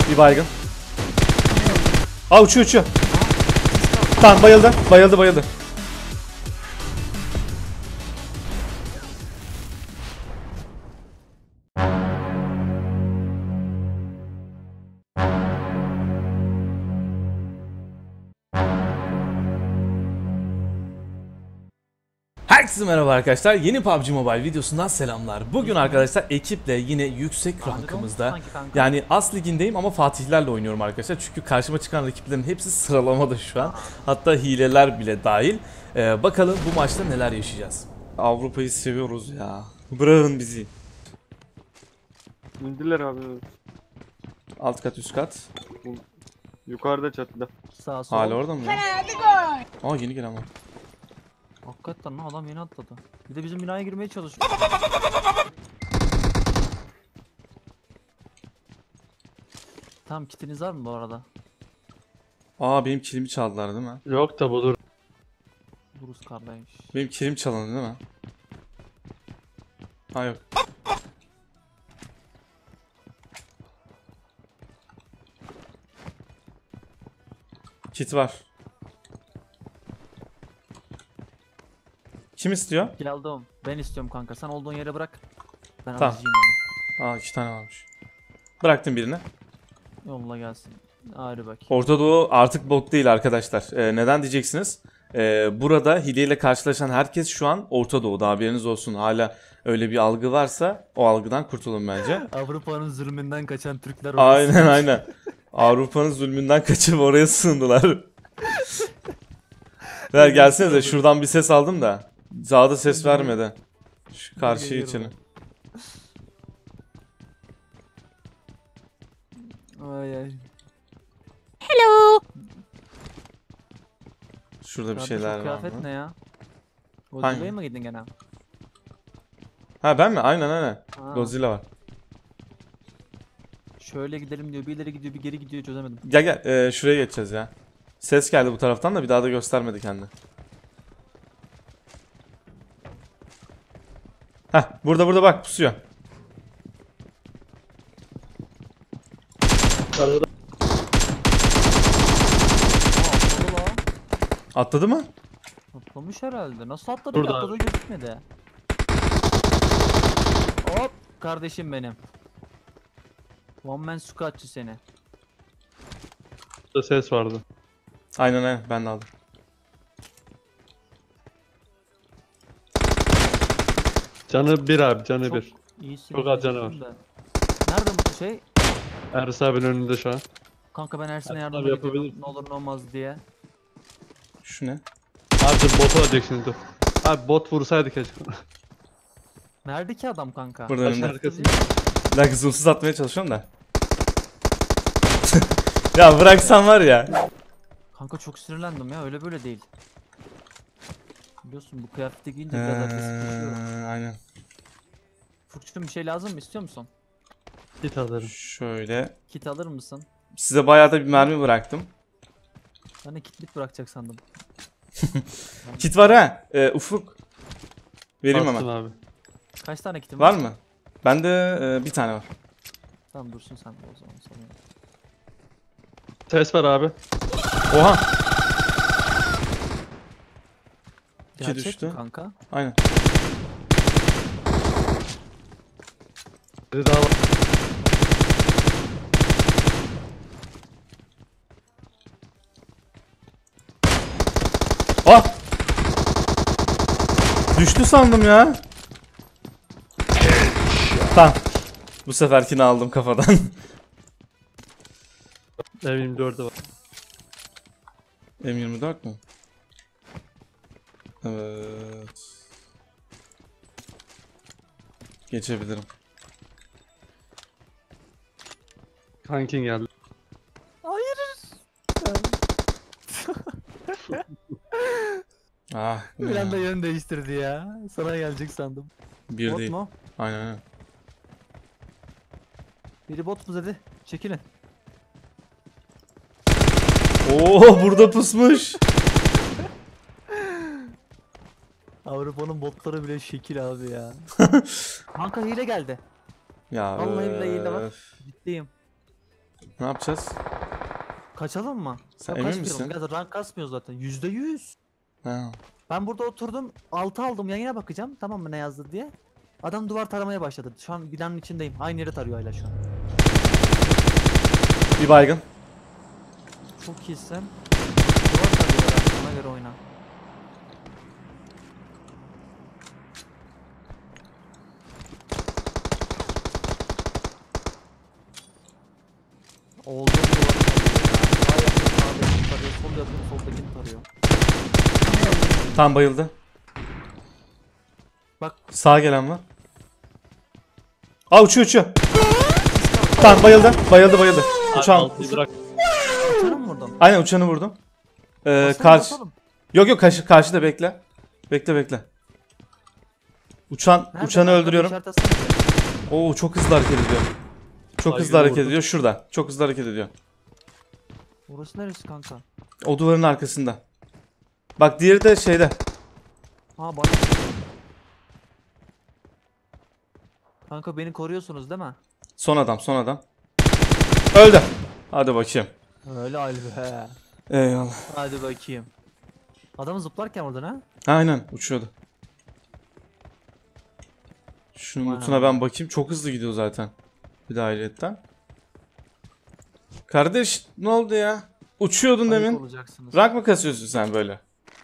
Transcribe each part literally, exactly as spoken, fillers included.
Bir baygın. Aa uçuyor uçuyor. Tamam bayıldı. Bayıldı bayıldı. Herkese merhaba arkadaşlar. Yeni P U B G Mobile videosundan selamlar. Bugün arkadaşlar ekiple yine yüksek rankımızda, yani As ligindeyim ama Fatihlerle oynuyorum arkadaşlar. Çünkü karşıma çıkan rakiplerin hepsi sıralamada şu an. Hatta hileler bile dahil. Ee, bakalım bu maçta neler yaşayacağız. Avrupa'yı seviyoruz ya. Bırakın bizi. İndiler abi. Alt kat üst kat. Yukarıda çatıda. Sağ sol. Hala orada mı? Aa yeni gelen var. Hakikaten lan adam yeni atladı. Bir de bizim binaya girmeye çalışıyor. Tamam, kitiniz var mı bu arada? Aa benim kilimi çaldılar değil mi? Yok da budur. Buruz kardeş. Benim kilim çalındı değil mi? Ha yok. Kit var. Kim istiyor? Geldim. Ben istiyorum kanka. Sen olduğun yere bırak. Ben Tamam. alacağım onu. Aa iki tane varmış. Bıraktım birini. Yolla gelsin. Ayrı bak. Orta Doğu artık bot değil arkadaşlar. Ee, neden diyeceksiniz? Ee, burada hileyle karşılaşan herkes şu an Orta Doğu'da, haberiniz olsun. Hala öyle bir algı varsa o algıdan kurtulun bence. Avrupa'nın zulmünden kaçan Türkler Aynen aynen. Avrupa'nın zulmünden kaçıp oraya sığındılar. Ver gelsenize, şuradan bir ses aldım da. Sağda ses vermedi. Şu karşıya geçelim. Ay ay. Şurada bir Kardeş, şeyler o var kıyafet mı? ne ya? Hangi? Godzilla'ya mı gittin gene? Ha ben mi? Aynen aynen. Ha. Godzilla var. Şöyle gidelim diyor, bir ileri gidiyor, bir geri gidiyor, çözemedim. Gel gel, ee, şuraya geçeceğiz ya. Ses geldi bu taraftan da bir daha da göstermedi kendini. Heh, burada burada bak, pusuyor. Aa, atladı la. Atladı mı? Atlamış herhalde. Nasıl atladı? Burada. Atladığı gözükmedi. Hop kardeşim benim. One man squatçı seni. Burada ses vardı. Aynen aynen, ben de aldım. Canı bir abi, canı Çok bir. iyisin. Çok az canı var. diyecektim de. Nerede bu şey? Ersin abinin önünde şu an. Kanka ben Ersin'e Ersin yardım abi ediyorum. yapabilir. Ne olur ne olmaz diye. Şu ne? Abi dur, bot olacak şimdi, dur. Abi bot vursaydı keşke. Nerede ki adam kanka? Burada Taşın önümde. arkasında. Bir dakika, zoomsuz atmaya çalışıyorum da. Ya bıraksan var ya. Kanka çok sinirlendim ya, öyle böyle değil. Biliyorsun bu kıyafeti giyince biraz agresif düşüyorum. Ee, aynen. Furçun bir şey lazım mı, istiyor musun? Git alırım. Şöyle. Kit alır mısın? Size bayağı da bir mermi bıraktım. Ben de kitlik bırakacak sandım. Kit var ha. Ee, Ufuk. Vereyim Bastım hemen. abi. Kaç tane kitim Var mı? Bende e, bir tane var. Tamam dursun sen de o zaman sana. Ses var abi. Oha. İki Gerçek düştü. mi kanka? Aynen. Biri daha var. Ah! Düştü sandım ya. Tamam. Bu seferkini aldım kafadan. M yirmi dördü var. M yirmi dört mü? Evet. Geçebilirim. Kankin geldi. Hayır. Ah. bu ne Bir anda ya? yön değiştirdi ya. Sana gelecek sandım. Bir Bot değil. mu? Aynen aynen. Biri bot mu dedi? Çekilin. Oo burada pusmuş. Avrupa'nın botları bile şekil abi ya. Kanka hile geldi. Ya Vallahi billahi hile var. öf. Ciddiyim. Ne yapacağız? Kaçalım mı? Sen Yok, emin kaçmayalım. misin? Biraz rank kasmıyor zaten. Yüzde yüz. Ha. Ben burada oturdum. Altı aldım. Yayına bakacağım. Tamam mı ne yazdı diye. Adam duvar taramaya başladı. Şu an binanın içindeyim. Aynı yeri tarıyor hala şu an. Bir baygın. Çok iyisin. Duvar tarıyorlar. Ona göre oyna. Oldu duvarı tarıyor ya. Sağ yakın sağdakini tarıyor. Sol yakın soldakini tarıyor. Tam bayıldı. Bak Sağa gelen var. Aa uçuyor uçuyor. Tamam bayıldı. Bayıldı bayıldı. Uçağın. Altıyı bırak. uçanı mı vurdun? Aynen uçanı vurdum. Ee, Basalım, karşı. basalım. Yok yok karşı karşıda bekle. Bekle bekle. Uçan Nerede? uçanı Arkada öldürüyorum. işaret atsana bize. Oo çok hızlı hareket ediyor. Çok Baygın hızlı hareket vurdum. ediyor şurada. Çok hızlı hareket ediyor. Burası neresi kanka? O duvarın arkasında. Bak diğeri de şeyde. Ha bana. Kanka beni koruyorsunuz değil mi? Son adam son adam. Öldü. Hadi bakayım. Öyle Ali be. Eyvallah. Hadi bakayım. Adamı zıplarken vurdun ha? Aynen uçuyordu. Şunun Vay lootuna ben bakayım. Çok hızlı gidiyor zaten. Bir de ayrıyetten. Kardeş ne oldu ya? Uçuyordun Ayıp demin. olacaksınız. Rank mı kasıyorsun sen böyle?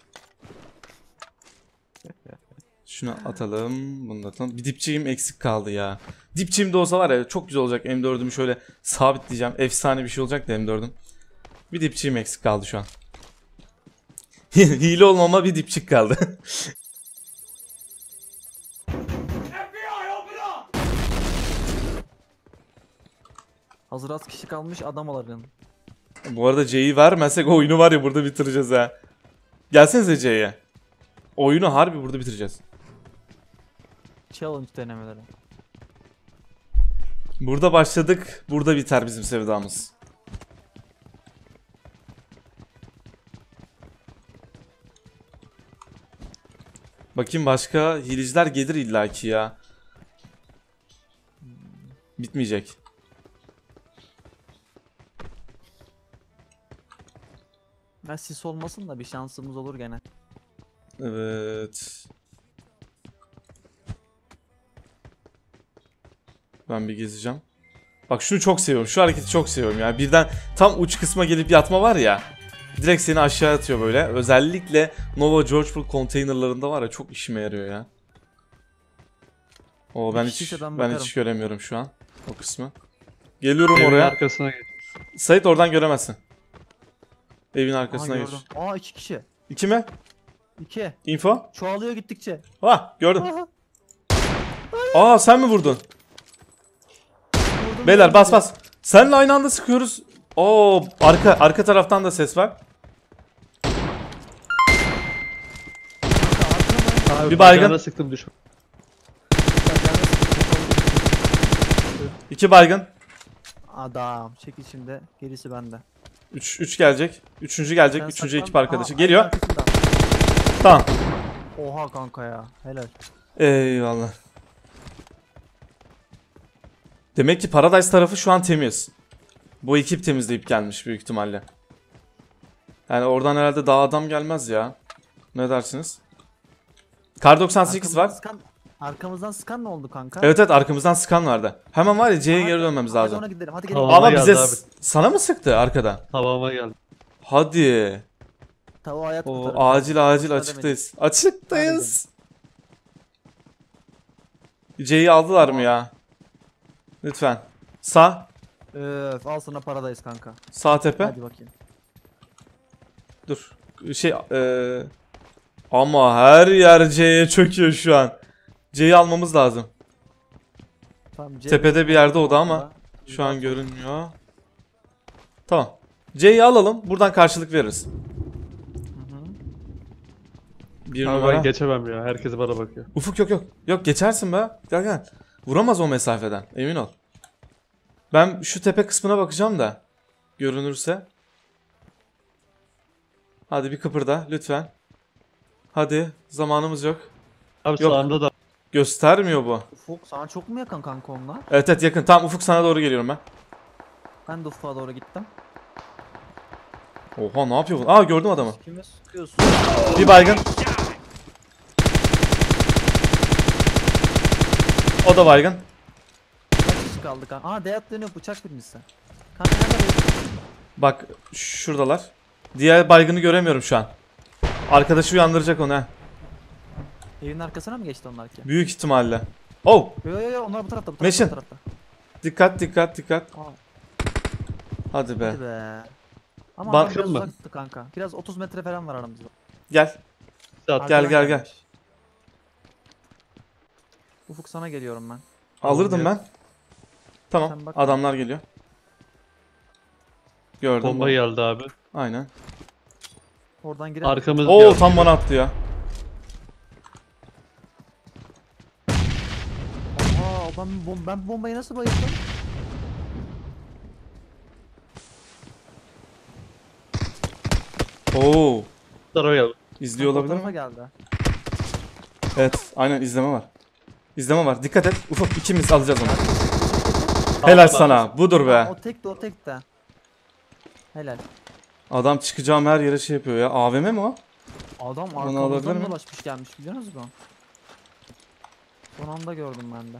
Şunu atalım. Bunu da atalım. Bir dipçiğim eksik kaldı ya. Dipçiğim de olsa var ya çok güzel olacak. M dördümü şöyle sabitleyeceğim. Efsane bir şey olacak da M dördüm. Bir dipçiğim eksik kaldı şu an. Hile olmama bir dipçik kaldı. Hazır az kişi kalmış adam alalım. Bu arada C'yi vermezsek oyunu var ya burada bitireceğiz ha. Gelsenize C'ye. Oyunu harbi burada bitireceğiz. Challenge denemeleri. Burada başladık. Burada biter bizim sevdamız. Bakayım başka hileciler gelir illaki ya. Bitmeyecek. Ya sis olmasın da bir şansımız olur gene. Evet. Ben bir gezeceğim. Bak şunu çok seviyorum. Şu hareketi çok seviyorum ya. Birden tam uç kısma gelip yatma var ya. Direkt seni aşağı atıyor böyle. Özellikle Nova Georgeport konteynerlarında var ya çok işime yarıyor ya. O ben Bir hiç kişiyse ben ben bakarım. hiç göremiyorum şu an o kısmı. Geliyorum Evin oraya. arkasına geç. Sait oradan göremezsin. Evin Aa arkasına geç. gördüm. Aa iki kişi. İki mi? İki. Info? Çoğalıyor gittikçe. Ha gördüm. Aha. Aa sen mi vurdun? Vurdum, Beyler vurdum. bas bas. Seninle aynı anda sıkıyoruz. Oo arka arka taraftan da ses var. Kanka arkama. Abi, Bir baygın. bacağına sıktım düşün. İki baygın. Adam çekil şimdi gerisi bende. Üç, üç gelecek. Üçüncü gelecek. Sen Üçüncü saklan. ekip arkadaşı. Aa, Geliyor. aynen arkasında. Tamam. Oha kanka ya helal. Eyvallah. Demek ki Paradise tarafı şu an temiz. Bu ekip temizleyip gelmiş büyük ihtimalle. Yani oradan herhalde daha adam gelmez ya. Ne dersiniz? Kar doksan sekiz var. Arkamızdan Sıkan, arkamızdan sıkan ne oldu kanka? Evet evet arkamızdan sıkan vardı. Hemen var ya C'ye geri dönmemiz Hadi lazım. ona gidelim hadi gidelim. Tamam. Ama geldi bize abi. s- sana mı sıktı arkadan? Havama geldi. Hadi. Tavuğu hayat O kurtarır. acil acil Hadi açıktayız. Açıktayız. C'yi aldılar mı ya? Lütfen. Sağ. Öf al sana paradayız kanka. Sağ tepe. Hadi bakayım. Dur. Şey eee ama her yer C'ye çöküyor şu an. C'yi almamız lazım. Tamam, C Tepede bir yerde o da ama şu an görünmüyor. Tamam. C'yi alalım. Buradan karşılık veririz. Hı hı. Bir Abi numara. ben geçemem ya. Herkes bana bakıyor. Ufuk yok yok. Yok geçersin be. Gel gel. Vuramaz o mesafeden. Emin ol. Ben şu tepe kısmına bakacağım da. Görünürse. Hadi bir kıpırda lütfen. Hadi. Zamanımız yok. Abi Yok. sağında da. Göstermiyor bu. Ufuk sana çok mu yakın kanka onlar? Evet evet yakın. Tamam Ufuk sana doğru geliyorum ben. Ben de ufka doğru gittim. Oha ne yapıyor bu? Aa gördüm adamı. Kime sıkıyorsun? Bir baygın. O da baygın. Kaç kişi kaldı kanka? Aa Deyat dönüyor bıçak bilmişse. Kanka nerede bayıldın? Bak şuradalar. Diğer baygını göremiyorum şu an. Arkadaşı uyandıracak onu ha. Evin arkasına mı geçti onlar ki? Büyük ihtimalle. Oh! Yo yo yo onlar bu tarafta bu tarafta. Meşin. Bu tarafta. Dikkat dikkat dikkat. Aa, Hadi be. hadi be. Ama Bak- adam biraz mı? uzaktı kanka. Biraz otuz metre falan var aramızda. Gel. Saat Gel, Arkadan gel, gel. gelmiş. Ufuk sana geliyorum ben. Alırdım ben. Sen Tamam. bak. Adamlar geliyor. Gördüm. bomba geldi abi. Aynen. Oradan girelim. Arkamız Oo geldi. tam bana attı ya. Aa ben, bom ben bombayı nasıl bayıldım? Oo. Tarafa geldi. İzliyor O olabilir tarafa mi? geldi. Evet. Aynen izleme var. İzleme var. Dikkat et. Ufuk ikimiz alacağız onu. Aldım Helal abi. sana. Budur be. O tek de o tek de. Helal. Adam çıkacağım her yere şey yapıyor ya. A V M mi o? Adam Onu alabilir arkamızdan mi? dolaşmış gelmiş biliyor musunuz mu? Son anda gördüm ben de.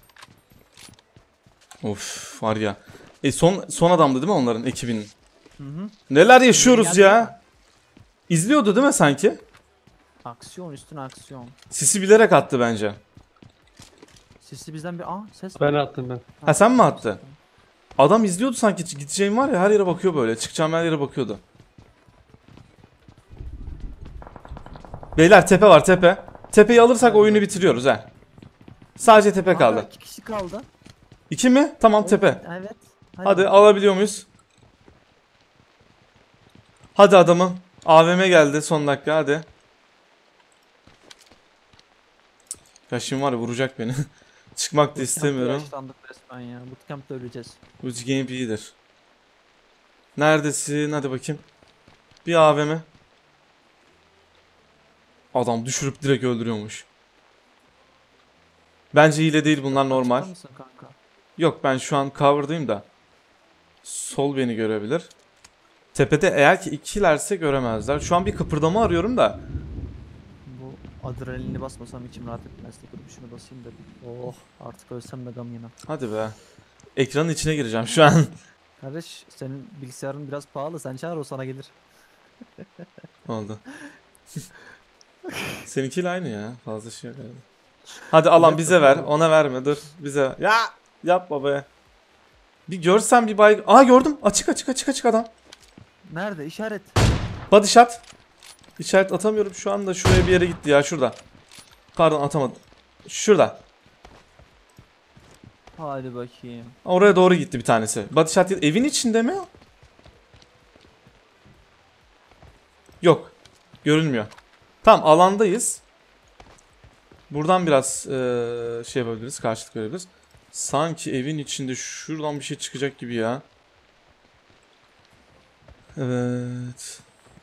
Of var ya. E son son adamdı değil mi onların ekibinin? Hı hı. Neler yaşıyoruz Geldi ya? İzliyordu değil mi sanki? Aksiyon üstüne aksiyon. Sisi bilerek attı bence. Sesi bizden bir aa ses Ben attım ben. Ha sen mi attın? Adam izliyordu sanki, gideceğim var ya, her yere bakıyor böyle. Çıkacağım her yere bakıyordu. Beyler tepe var, tepe. Tepeyi alırsak oyunu bitiriyoruz he. Sadece tepe Kanka, kaldı. iki kişi kaldı. İki mi? Tamam tepe. Evet. Hadi alabiliyor muyuz? Hadi adamım. A V M geldi son dakika, hadi. Ya şimdi var ya, vuracak beni. Çıkmak da istemiyorum. Yaşlandık resmen ya. Bootcamp'te öleceğiz. Bu game iyidir. Neredesin? Hadi bakayım. Bir A V M. Adam düşürüp direkt öldürüyormuş. Bence hile değil, bunlar normal. Açıklar mısın kanka? Yok, ben şu an cover'dayım da. Sol beni görebilir. Tepede eğer ki ikilerse göremezler. Şu an bir kıpırdama arıyorum da. Bu adrenalini basmasam içim rahat etmezdi. Dur şunu basayım da bir. Oh artık ölsem de gam yemem. Hadi be. Ekranın içine gireceğim şu an. Kardeş senin bilgisayarın biraz pahalı. Sen çağır o sana gelir. Oldu. Seninkiyle aynı ya. Fazla şey yok herhalde. Hadi alan bize ver. Ona verme. Dur. Bize. Ya yapma be. Bir görsem bir bay. Aa gördüm. Açık açık açık açık adam. Nerede? İşaret. Body shot. İşaret atamıyorum şu anda. Şuraya bir yere gitti ya. Şurada. Pardon, atamadım. Şurada. Hadi bakayım. Oraya doğru gitti bir tanesi. Body shot değil. Evin içinde mi? Yok. Görünmüyor. Tamam, alandayız. Buradan biraz eee, şey yapabiliriz. Karşılık verebiliriz. Sanki evin içinde şuradan bir şey çıkacak gibi ya. Evet.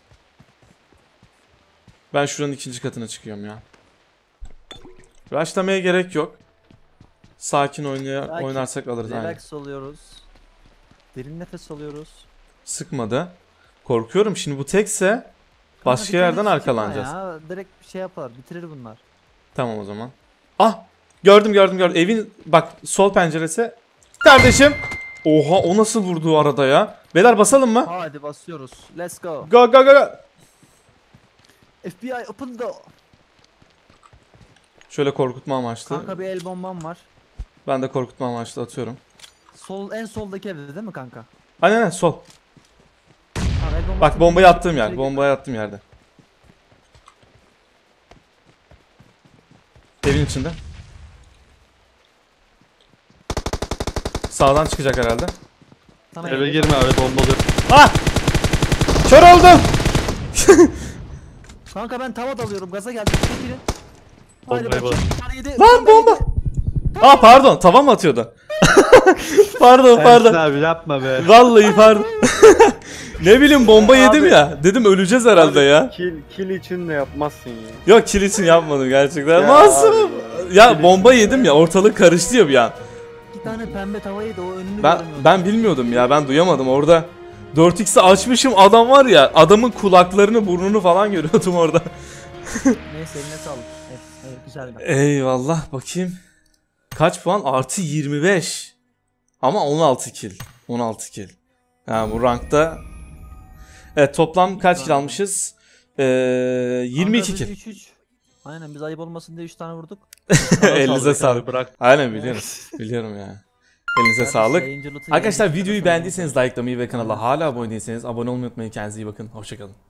Ben şuranın ikinci katına çıkıyorum ya. Rushlamaya gerek yok. Sakin oynaya, Sakin. oynarsak alırız. Aynen. Relax oluyoruz. Derin nefes alıyoruz. Sıkmadı. Korkuyorum şimdi, bu tekse Kanka başka bir tane yerden çıkma arkalanacağız. Ya. Direkt bir şey yapar. Bitirir bunlar. Tamam o zaman. Ah! Gördüm gördüm gördüm. Evin bak sol penceresi. Kardeşim! Oha, o nasıl vurdu arada ya? Beyler basalım mı? Hadi basıyoruz. Let's go. Go go go go! F B I open the... Şöyle korkutma amaçlı. Kanka bir el bombam var. Ben de korkutma amaçlı atıyorum. Sol en soldaki evde değil mi kanka? Aynen aynen, sol. Tamam, el bombası Bak bombayı bir- attığım yer. içeri Bombayı attığım yerde. Evin içinde. Sağdan çıkacak herhalde. gir. Sana Eve geliyor. girme abi, bombalıyor. Ah! Kör oldum! Kanka ben tava dalıyorum. Gaza geldim. Çekilin. Hadi Bombayı bakayım. Bir tane yedi. Lan bomba! Aa pardon, tava mı atıyordu? Pardon Ersin pardon. abi yapma be. Vallahi pardon. Ne bileyim, bomba yedim Abi. ya. Dedim öleceğiz herhalde ya. Kill, kill için de yapmazsın ya. Yok, kill için yapmadım gerçekten. Ya Masum. abi Ya Kill bomba yedim ya, ortalık karıştı ya bir an. iki tane pembe tavayı o önünü Ben görmüyorum. ben bilmiyordum ya, ben duyamadım orada. dört x'i açmışım, adam var ya, adamın kulaklarını burnunu falan görüyordum orada. Neyse eline sağlık. Evet, evet güzeldi. Eyvallah, bakayım. Kaç puan? Artı yirmi beş. Ama on altı kill. on altı kill. Yani bu rankta. Evet, toplam kaç kill almışız? Ee, yirmi iki Kanka kill. biz üç üç. Aynen biz ayıp olmasın diye üç tane vurduk. Elinize sağlık. Bırak. Aynen biliyorum. Biliyorum ya. Elinize Kardeş, sağlık. yayıncı loot'u Arkadaşlar yayıncı videoyu loot'u beğendiyseniz likelamayı ve kanala hala abone değilseniz abone olmayı unutmayın. Kendinize iyi bakın. Hoşçakalın.